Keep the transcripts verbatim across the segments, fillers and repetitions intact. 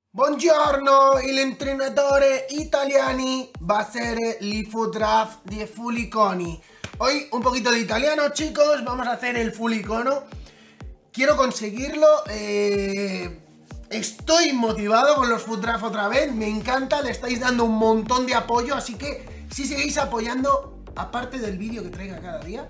Buongiorno, il entrenatore italiani va a hacer el food draft de full iconi. Hoy un poquito de italiano, chicos, vamos a hacer el full icono. Quiero conseguirlo, eh, estoy motivado con los food draft otra vez, me encanta, le estáis dando un montón de apoyo, así que si seguís apoyando, aparte del vídeo que traiga cada día,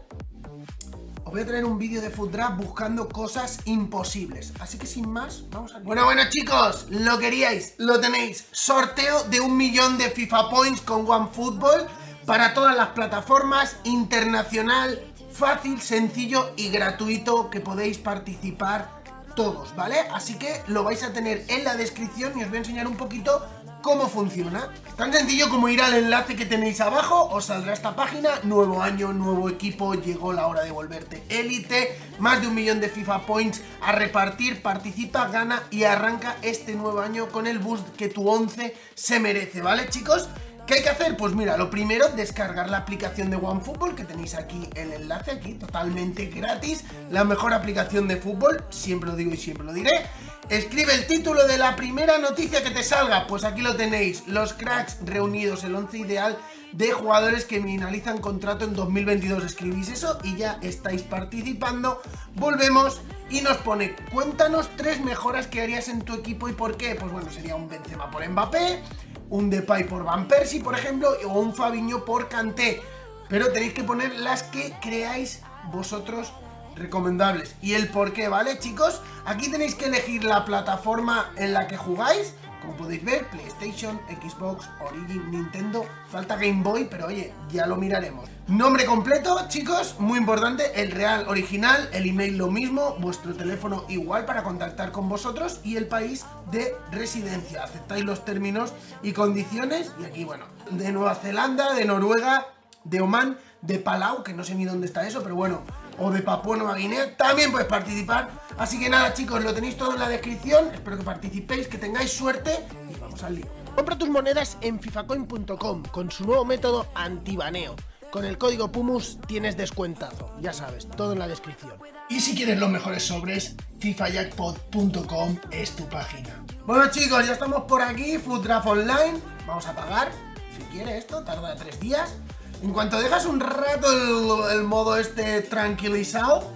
os voy a traer un vídeo de food draft buscando cosas imposibles. Así que sin más, vamos a... Bueno, bueno chicos, lo queríais, lo tenéis. Sorteo de un millón de FIFA Points con OneFootball para todas las plataformas, internacional, fácil, sencillo y gratuito, que podéis participar todos, ¿vale? Así que lo vais a tener en la descripción y os voy a enseñar un poquito cómo funciona. Tan sencillo como ir al enlace que tenéis abajo, os saldrá esta página, nuevo año, nuevo equipo, llegó la hora de volverte élite, más de un millón de FIFA Points a repartir, participa, gana y arranca este nuevo año con el boost que tu once se merece, ¿vale chicos? ¿Qué hay que hacer? Pues mira, lo primero, descargar la aplicación de OneFootball, que tenéis aquí el enlace, aquí, totalmente gratis, la mejor aplicación de fútbol, siempre lo digo y siempre lo diré. Escribe el título de la primera noticia que te salga, pues aquí lo tenéis, los cracks reunidos, el once ideal de jugadores que finalizan contrato en dos mil veintidós, escribís eso y ya estáis participando. Volvemos y nos pone, cuéntanos tres mejoras que harías en tu equipo y por qué. Pues bueno, sería un Benzema por Mbappé, un Depay por Van Persie, por ejemplo, o un Fabinho por Kanté, pero tenéis que poner las que creáis vosotros recomendables y el por qué, ¿vale chicos? Aquí tenéis que elegir la plataforma en la que jugáis, como podéis ver, PlayStation, Xbox, Origin, Nintendo, falta Game Boy, pero oye, ya lo miraremos. Nombre completo, chicos, muy importante, el real original, el email lo mismo, vuestro teléfono igual para contactar con vosotros y el país de residencia. Aceptáis los términos y condiciones y aquí, bueno, de Nueva Zelanda, de Noruega, de Omán, de Palau, que no sé ni dónde está eso, pero bueno, o de Papúa Nueva Guinea, también podéis participar. Así que nada chicos, lo tenéis todo en la descripción, espero que participéis, que tengáis suerte y vamos al lío. Compra tus monedas en fifacoin punto com con su nuevo método antibaneo. Con el código PUMUS tienes descuentazo, ya sabes, todo en la descripción. Y si quieres los mejores sobres, FIFA jackpot punto com es tu página. Bueno chicos, ya estamos por aquí, Food Draft Online, vamos a pagar, si quiere esto, tarda tres días. En cuanto dejas un rato el, el modo este tranquilizado,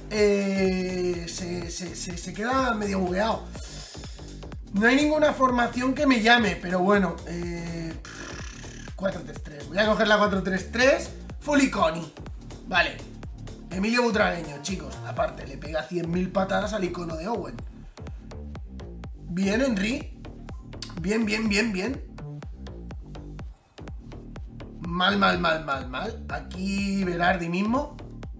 eh, se, se, se, se queda medio bugueado. No hay ninguna formación que me llame, pero bueno, eh, cuatro tres tres. Voy a coger la cuatro tres tres, full iconi. Vale, Emilio Butragueño, chicos, aparte, le pega cien mil patadas al icono de Owen. Bien, Henry. Bien, bien, bien, bien. Mal, mal, mal, mal, mal. Aquí Berardi mismo.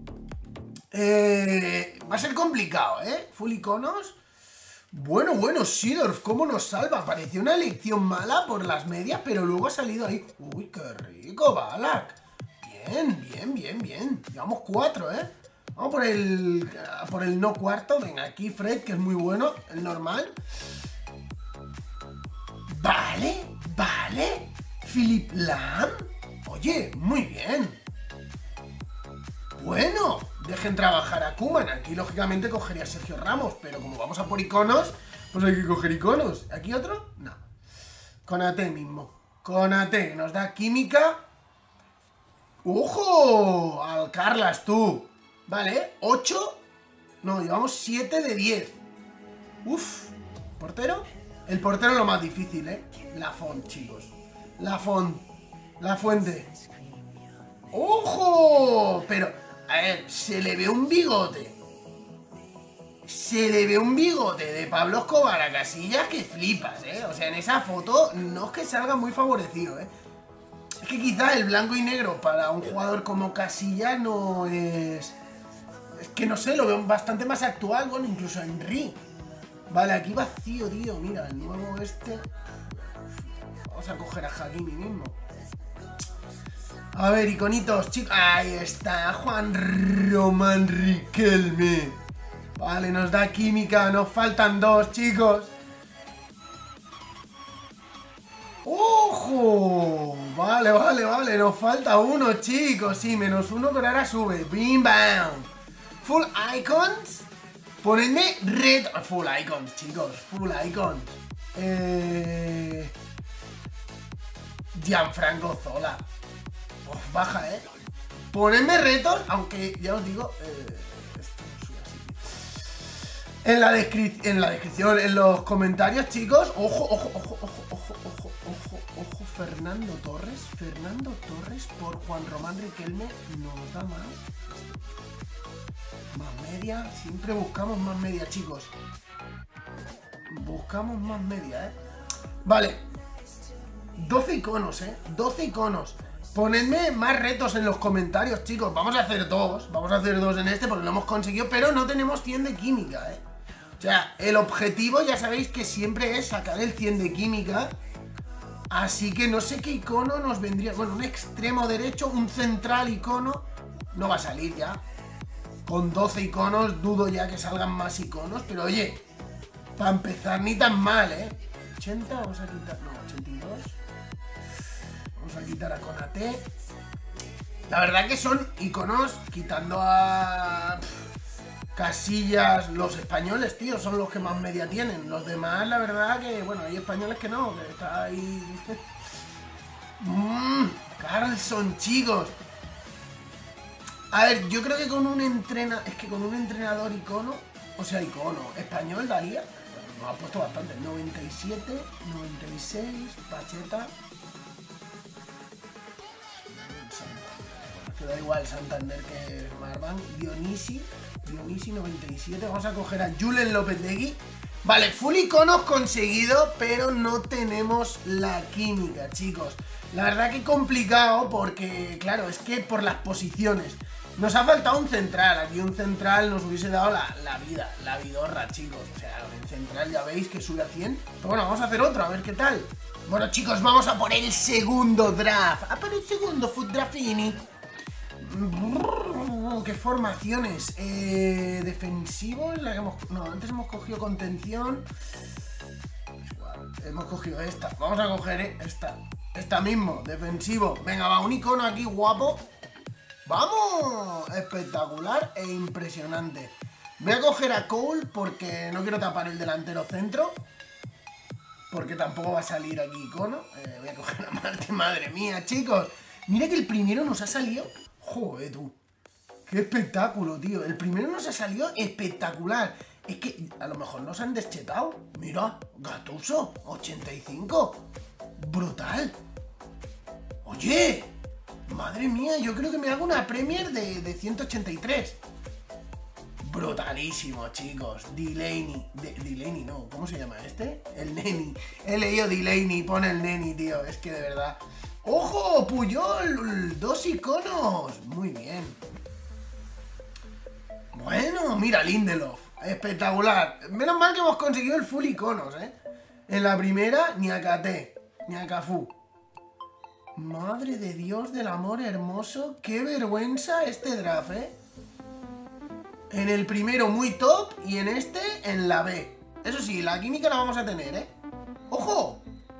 Eh, va a ser complicado, ¿eh? Full iconos. Bueno, bueno, Seedorf, ¿cómo nos salva? Parecía una elección mala por las medias, pero luego ha salido ahí. Uy, qué rico, Ballack. Bien, bien, bien, bien. Llevamos cuatro, ¿eh? Vamos por el, por el no cuarto. Venga, aquí Fred, que es muy bueno. El normal. Vale, vale. Philipp Lahm. Oye, muy bien. Bueno, dejen trabajar a Koeman. Aquí lógicamente cogería a Sergio Ramos, pero como vamos a por iconos, pues hay que coger iconos. ¿Aquí otro? No. Konaté mismo. Konaté, que nos da química. ¡Ojo! Al Carlas, tú. Vale, ocho. No, llevamos siete de diez. Uf. ¿Portero? El portero es lo más difícil, ¿eh? Lafont, chicos. Lafont. La fuente. ¡Ojo! Pero, a ver, se le ve un bigote. Se le ve un bigote de Pablo Escobar a Casillas que flipas, ¿eh? O sea, en esa foto no es que salga muy favorecido, ¿eh? Es que quizá el blanco y negro para un jugador como Casillas no es... Es que no sé, lo veo bastante más actual, bueno, incluso Henry. Vale, aquí vacío, tío, mira, el nuevo este... Vamos a coger a Hakimi mismo. A ver, iconitos, chicos. Ahí está, Juan Román Riquelme. Vale, nos da química. Nos faltan dos, chicos. ¡Ojo! Vale, vale, vale. Nos falta uno, chicos. Sí, menos uno, pero ahora sube. Bim, bam. Full icons. Ponedme red. Full icons, chicos. Full icons. Eh... Gianfranco Zola. Uf, baja, ¿eh? Ponedme retos, aunque ya os digo... Eh, esto no soy así. En la, descri en la descripción, en los comentarios, chicos. Ojo, ojo, ojo, ojo, ojo, ojo, ojo, ojo. Fernando Torres. Fernando Torres por Juan Román Riquelme nos da más. Más media. Siempre buscamos más media, chicos. Buscamos más media, ¿eh? Vale. doce iconos, ¿eh? doce iconos. Ponedme más retos en los comentarios, chicos. Vamos a hacer dos. Vamos a hacer dos en este porque lo hemos conseguido. Pero no tenemos cien de química, ¿eh? O sea, el objetivo ya sabéis que siempre es sacar el cien de química. Así que no sé qué icono nos vendría. Bueno, un extremo derecho, un central icono. No va a salir ya. Con doce iconos dudo ya que salgan más iconos. Pero oye, para empezar ni tan mal, ¿eh? ochenta, vamos a quitar... No, ochenta y dos. Vamos a quitar a Konate. La verdad que son iconos, quitando a... Pff, Casillas, los españoles, tío, son los que más media tienen. Los demás, la verdad que... Bueno, hay españoles que no, que está ahí... mmm, Carlson, chicos. A ver, yo creo que con un entrena... Es que con un entrenador icono... O sea, icono español daría... Nos ha puesto bastante. noventa y siete, noventa y seis, Pacheta... Que da igual Santander que Marban. Dionisi, Dionisi noventa y siete. Vamos a coger a Julen Lopetegui. Vale, full iconos conseguido, pero no tenemos la química, chicos. La verdad que complicado porque, claro, es que por las posiciones. Nos ha faltado un central. Aquí un central nos hubiese dado la, la vida, la vidorra, chicos. O sea, el central ya veis que sube a cien. Pero bueno, vamos a hacer otro, a ver qué tal. Bueno, chicos, vamos a por el segundo draft. A por el segundo Foot Draftini. ¿Qué formaciones? Eh, defensivo es la que hemos... No, antes hemos cogido contención. Hemos cogido esta. Vamos a coger esta. Esta mismo, defensivo. Venga, va, un icono aquí guapo. ¡Vamos! Espectacular e impresionante. Voy a coger a Cole porque no quiero tapar el delantero centro. Porque tampoco va a salir aquí icono. Eh, voy a coger a Marte, madre mía, chicos. Mira que el primero nos ha salido... Joder, tú. Qué espectáculo, tío. El primero nos ha salido espectacular. Es que a lo mejor nos han deschetado. Mira, Gattuso, ochenta y cinco. Brutal. Oye, madre mía, yo creo que me hago una Premier de, de ciento ochenta y tres. Brutalísimo, chicos. Delaney. De, Delaney, no. ¿Cómo se llama este? El Neni. He leído Delaney, pone el Neni, tío. Es que de verdad... ¡Ojo! ¡Puyol! ¡Dos iconos! Muy bien. Bueno, mira, Lindelof. Espectacular. Menos mal que hemos conseguido el full iconos, ¿eh? En la primera, ni a Katé, ni a Cafú. Madre de Dios del amor hermoso. ¡Qué vergüenza este draft, eh! En el primero muy top y en este en la B. Eso sí, la química la vamos a tener, ¿eh? ¡Ojo!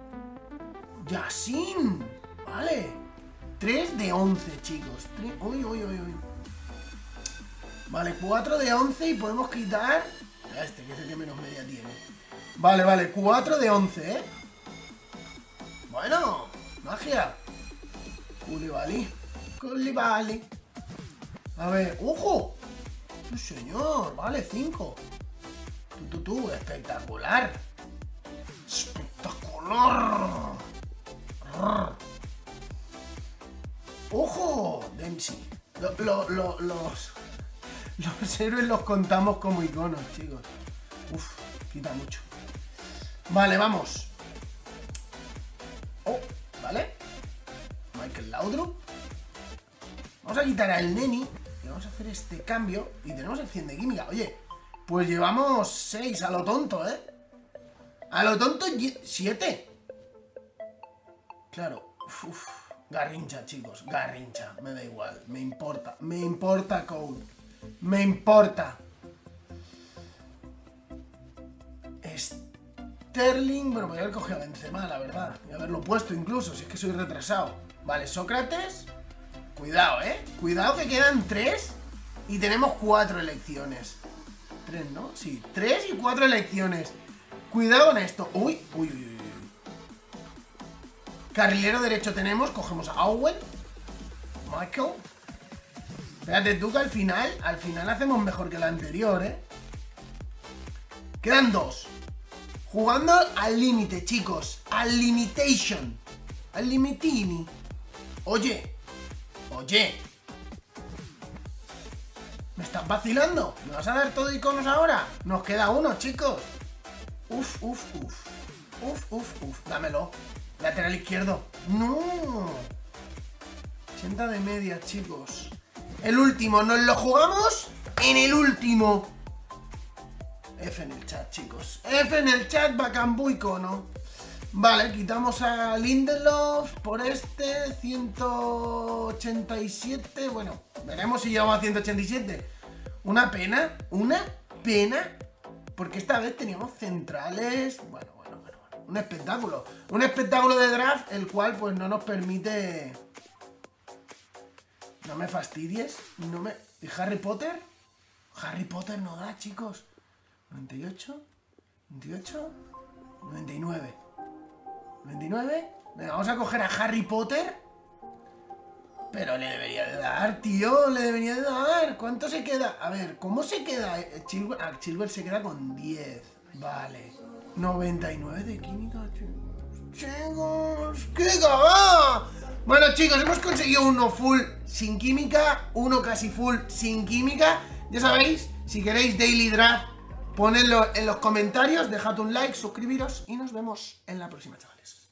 ¡Yassin! Vale, tres de once, chicos. Uy, uy, uy, uy. Vale, cuatro de once y podemos quitar a este, que es el que menos media tiene. Vale, vale, cuatro de once, ¿eh? Bueno, magia. Koulibaly, Koulibaly. A ver, ¡ojo! ¡Sí, señor! Vale, cinco. Tú, tú, tú, espectacular. Espectacular. ¡Ojo! Dempsey. Lo, lo, lo, los, los héroes los contamos como iconos, chicos. Uf, quita mucho. Vale, vamos. Oh, vale. Michael Laudrup. Vamos a quitar al Neni y vamos a hacer este cambio. Y tenemos el cien de química. Oye, pues llevamos seis a lo tonto, ¿eh? A lo tonto, siete. Claro. Uf, uf. Garrincha, chicos, Garrincha, me da igual, me importa, me importa Cole, me importa. Sterling, bueno, voy a haber cogido a Benzema, la verdad, y haberlo puesto incluso, si es que soy retrasado. Vale, Sócrates, cuidado, eh, cuidado que quedan tres y tenemos cuatro elecciones. Tres, ¿no? Sí, tres y cuatro elecciones. Cuidado con esto. Uy, uy, uy, uy. Carrilero derecho tenemos, cogemos a Owen. Michael. Espérate tú que al final, al final hacemos mejor que la anterior, ¿eh? Quedan dos. Jugando al límite, chicos. Al limitation. Al limitini. Oye. Oye. ¿Me estás vacilando? ¿Me vas a dar todo iconos ahora? Nos queda uno, chicos. Uf, uf, uf. Uf, uf, uf. Dámelo. Lateral izquierdo. No. ochenta de media, chicos. El último. Nos lo jugamos en el último. F en el chat, chicos. F en el chat, Bacambú icono. Vale, quitamos a Lindelof por este. ciento ochenta y siete. Bueno, veremos si llegamos a ciento ochenta y siete. Una pena. Una pena. Porque esta vez teníamos centrales. Bueno, bueno, bueno, bueno. Un espectáculo. Un espectáculo de draft, el cual pues no nos permite. No me fastidies. No me. ¿Y Harry Potter? Harry Potter no da, chicos. noventa y ocho. noventa y ocho. noventa y nueve. noventa y nueve. Venga, vamos a coger a Harry Potter. Pero le debería de dar, tío. Le debería de dar. ¿Cuánto se queda? A ver, ¿cómo se queda? Chilwell, ah, Chilwell se queda con diez. Vale. noventa y nueve de química. Chicos, ¡qué cagada! Bueno, chicos, hemos conseguido uno full sin química. Uno casi full sin química. Ya sabéis, si queréis Daily Draft, ponedlo en los comentarios. Dejad un like, suscribiros y nos vemos en la próxima, chavales.